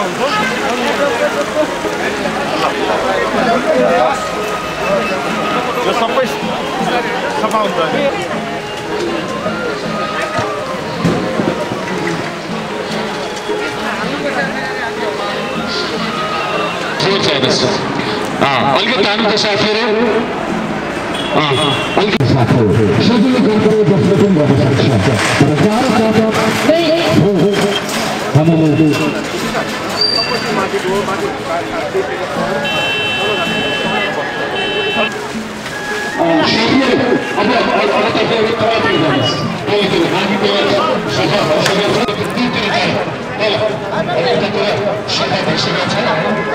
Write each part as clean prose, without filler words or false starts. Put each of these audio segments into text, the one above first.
हुन्छ यो सबै सफा हुन्छ अलिकति तान्नु त साथीहरू अलिकति साथीहरू सजिलो गन्तव्य जसले पनि गर्न सक्छ तर गाह्रो हामीले अब तपाईँहरू तयारी गर्नुहोस् सफा भइसकेको छ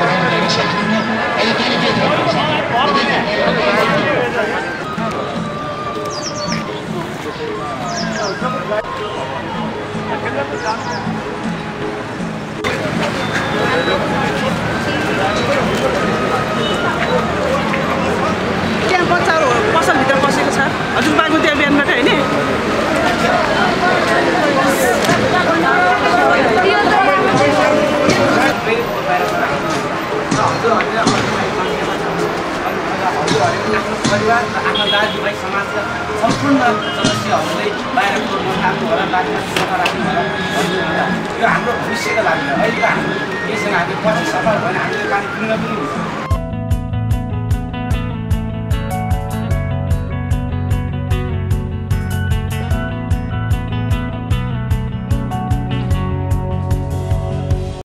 त्यहाँ बच्चाहरू पसलभित्र बसेको छ हजुर बाबु त्यहाँ बिहानबाट होइन परिवार र आफ्नो दाजुभाइ समाजका सम्पूर्ण सदस्यहरूले बाहिरको नखानु होला बाहिर सफा राख्नु होला यो हाम्रो भविष्यको लागि हो। अहिले त हाम्रो केसँग हामी पछि सफल भएन हामीले पानी पिउन पनि हुन्छ